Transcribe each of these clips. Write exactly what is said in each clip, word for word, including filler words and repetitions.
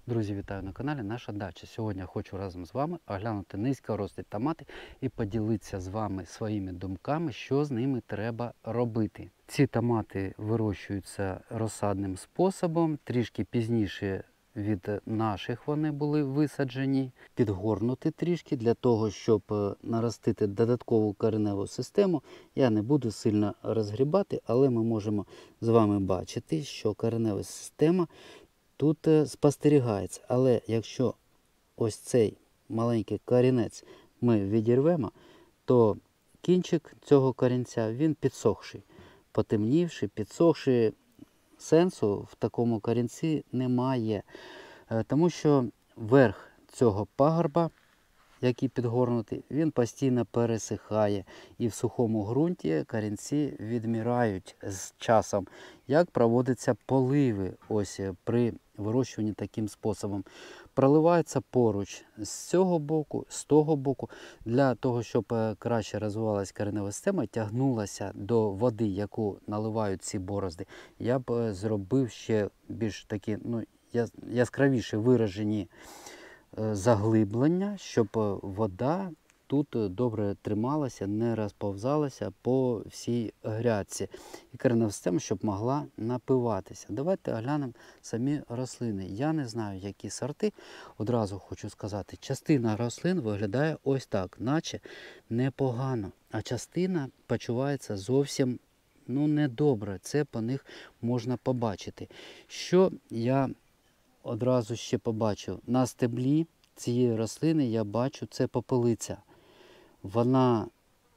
Друзі, вітаю на каналі Наша Дача. Сьогодні я хочу разом з вами оглянути низькорослі томати і поділитися з вами своїми думками, що з ними треба робити. Ці томати вирощуються розсадним способом, трішки пізніше від наших вони були висаджені, підгорнути трішки для того, щоб наростити додаткову кореневу систему. Я не буду сильно розгрібати, але ми можемо з вами бачити, що коренева система тут спостерігається. Але якщо ось цей маленький корінець ми відірвемо, то кінчик цього корінця, він підсохший, потемнівший, підсохший. Сенсу в такому корінці немає, тому що верх цього пагорба, який підгорнутий, він постійно пересихає. І в сухому ґрунті корінці відмирають з часом. Як проводяться поливи ось при вирощуванні таким способом? Проливається поруч з цього боку, з того боку, для того, щоб краще розвивалася коренева система, тягнулася до води, яку наливають ці борозди. Я б зробив ще більш такі, ну, яскравіше виражені заглиблення, щоб вода тут добре трималася, не розповзалася по всій грядці. І коренева система, щоб могла напиватися. Давайте оглянемо самі рослини. Я не знаю, які сорти. Одразу хочу сказати, частина рослин виглядає ось так, наче непогано. А частина почувається зовсім ну, недобре. Це по них можна побачити. Що я одразу ще побачив? На стеблі цієї рослини я бачу, це попелиця. Вона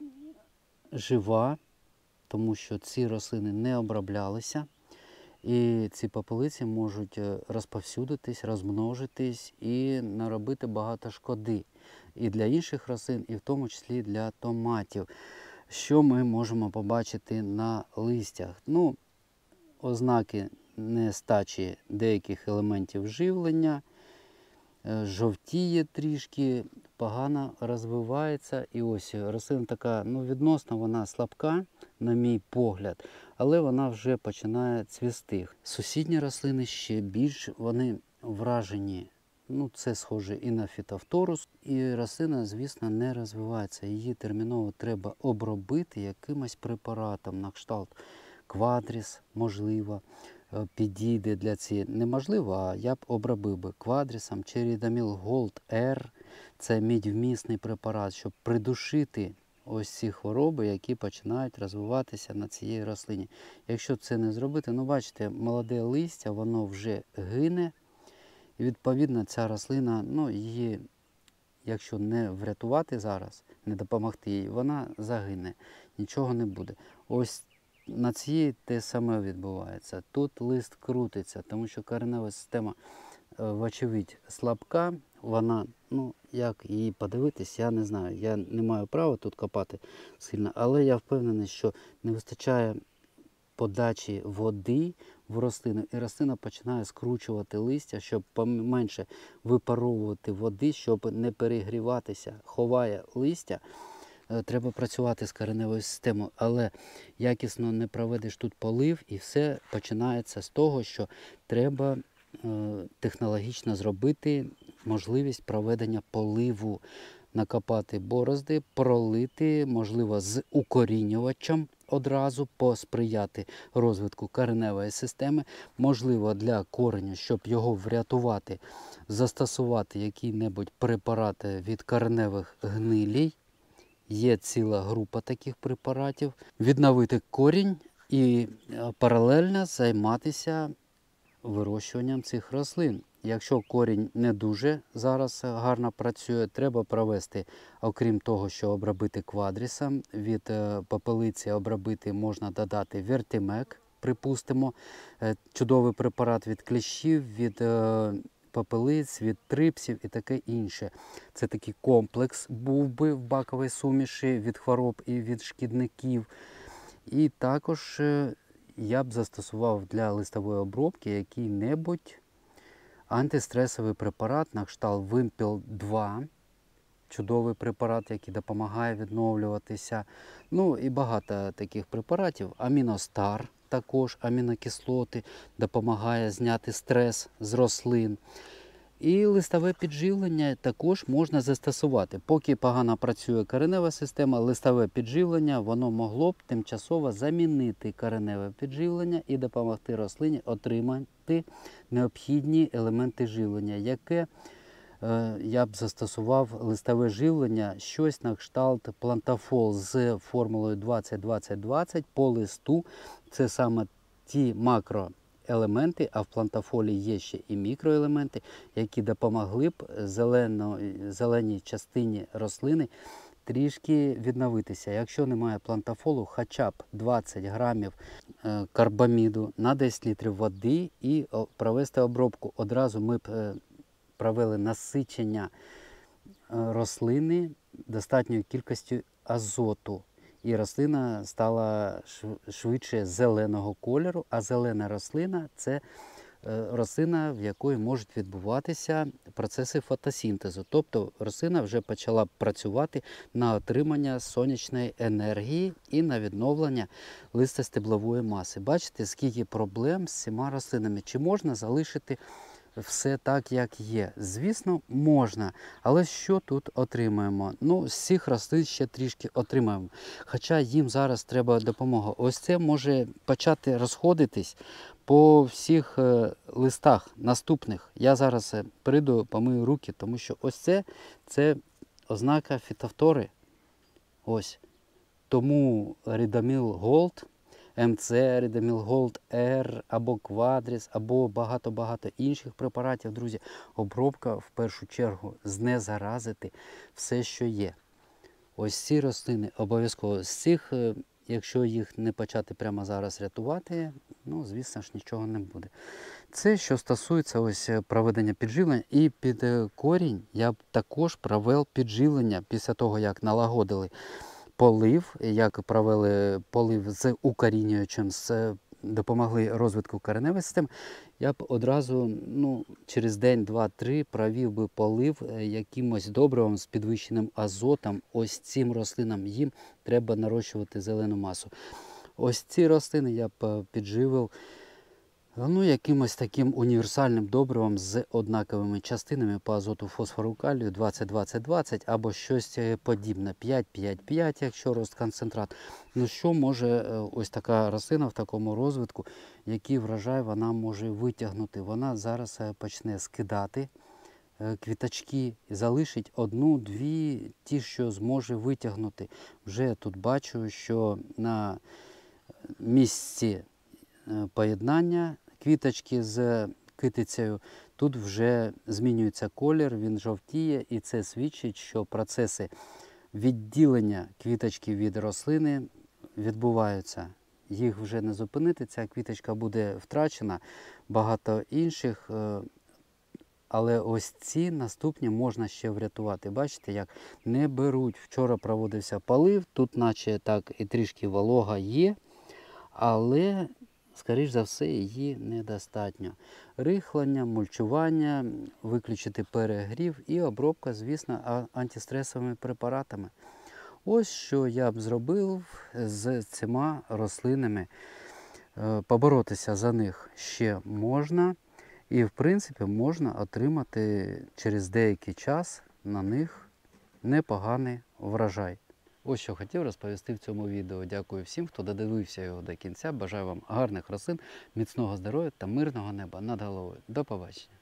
жива, тому що ці рослини не оброблялися. І ці попелиці можуть розповсюдитись, розмножитись і наробити багато шкоди. І для інших рослин, і в тому числі для томатів. Що ми можемо побачити на листях? Ну, ознаки нестачі деяких елементів живлення, жовтіє трішки, погано розвивається. І ось рослина така, ну, відносно вона слабка, на мій погляд, але вона вже починає цвісти. Сусідні рослини ще більш, вони вражені. Ну, це схоже і на фітофторус. І рослина, звісно, не розвивається. Її терміново треба обробити якимось препаратом, на кшталт квадріс, можливо, підійде для цієї. Неможливо, а я б обробив би квадрісом, чи Рідаміл Голд Р. Це мідьвмісний препарат, щоб придушити ось ці хвороби, які починають розвиватися на цій рослині. Якщо це не зробити, ну бачите, молоде листя, воно вже гине. І відповідно ця рослина, ну її, якщо не врятувати зараз, не допомогти їй, вона загине, нічого не буде. Ось на цій те саме відбувається. Тут лист крутиться, тому що коренева система, вочевидь, слабка. Вона, ну, як її подивитись, я не знаю. Я не маю права тут копати сильно, але я впевнений, що не вистачає подачі води в рослину, і рослина починає скручувати листя, щоб поменше випаровувати води, щоб не перегріватися. Ховає листя. Треба працювати з кореневою системою, але якісно не проведеш тут полив, і все починається з того, що треба технологічно зробити можливість проведення поливу, накопати борозди, пролити, можливо, з укорінювачем одразу, посприяти розвитку кореневої системи, можливо, для кореню, щоб його врятувати, застосувати який-небудь препарат від кореневих гнилій. Є ціла група таких препаратів. Відновити корінь і паралельно займатися вирощуванням цих рослин. Якщо корінь не дуже зараз гарно працює, треба провести, окрім того, що обробити квадрісом, від попелиці обробити можна додати вертимек, припустимо, чудовий препарат від кліщів, від попелиць, від трипсів і таке інше. Це такий комплекс був би в баковій суміші від хвороб і від шкідників. І також я б застосував для листової обробки який-небудь антистресовий препарат на кшталт Вимпел два. Чудовий препарат, який допомагає відновлюватися. Ну і багато таких препаратів. Аміностар також, амінокислоти, допомагає зняти стрес з рослин. І листове підживлення також можна застосувати. Поки погано працює коренева система, листове підживлення воно могло б тимчасово замінити кореневе підживлення і допомогти рослині отримати необхідні елементи живлення, яке е, я б застосував листове живлення, щось на кшталт плантафол з формулою двадцять двадцять двадцять по листу. Це саме ті макро елементи, а в плантафолі є ще і мікроелементи, які допомогли б зелено, зеленій частині рослини трішки відновитися. Якщо немає плантафолу, хоча б двадцять грамів карбаміду на десять літрів води і провести обробку. Одразу ми б провели насичення рослини достатньою кількістю азоту. І рослина стала швидше зеленого кольору, а зелена рослина – це рослина, в якої можуть відбуватися процеси фотосинтезу. Тобто рослина вже почала працювати на отримання сонячної енергії і на відновлення листостеблової маси. Бачите, скільки проблем з цими рослинами. Чи можна залишити все так, як є? Звісно, можна. Але що тут отримаємо? Ну, з цих рослин ще трішки отримаємо. Хоча їм зараз треба допомога. Ось це може почати розходитись по всіх листах наступних. Я зараз прийду, помию руки, тому що ось це, це ознака фітофтори. Ось. Тому Рідоміл Голд, ем це, Рідоміл Голд Р, або Квадріс, або багато-багато інших препаратів, друзі. Обробка в першу чергу знезаразити все, що є. Ось ці рослини обов'язково. З цих, якщо їх не почати прямо зараз рятувати, ну, звісно ж, нічого не буде. Це, що стосується ось проведення підживлення. І під корінь я б також провел підживлення після того, як налагодили полив, як провели полив з укорінюючим, з, допомогли розвитку кореневої системи, я б одразу ну, через день, два, три провів би полив якимось добривом з підвищеним азотом. Ось цим рослинам їм треба нарощувати зелену масу. Ось ці рослини я б підживив ну, якимось таким універсальним добривом з однаковими частинами по азоту, фосфору, калію двадцять двадцять двадцять або щось подібне, п'ять п'ять п'ять, якщо розконцентрат. Ну що може ось така рослина в такому розвитку, який врожай вона може витягнути? Вона зараз почне скидати квіточки, залишить одну-дві, ті, що зможе витягнути. Вже тут бачу, що на місці поєднання квіточки з китицею, тут вже змінюється колір, він жовтіє, і це свідчить, що процеси відділення квіточки від рослини відбуваються. Їх вже не зупинити, ця квіточка буде втрачена, багато інших, але ось ці наступні можна ще врятувати. Бачите, як не беруть. Вчора проводився полив, тут наче так і трішки волога є, але скоріш за все, її недостатньо. Рихлення, мульчування, виключити перегрів і обробка, звісно, антистресовими препаратами. Ось що я б зробив з цими рослинами. Поборотися за них ще можна. І, в принципі, можна отримати через деякий час на них непоганий врожай. Ось що хотів розповісти в цьому відео. Дякую всім, хто додивився його до кінця. Бажаю вам гарних рослин, міцного здоров'я та мирного неба над головою. До побачення.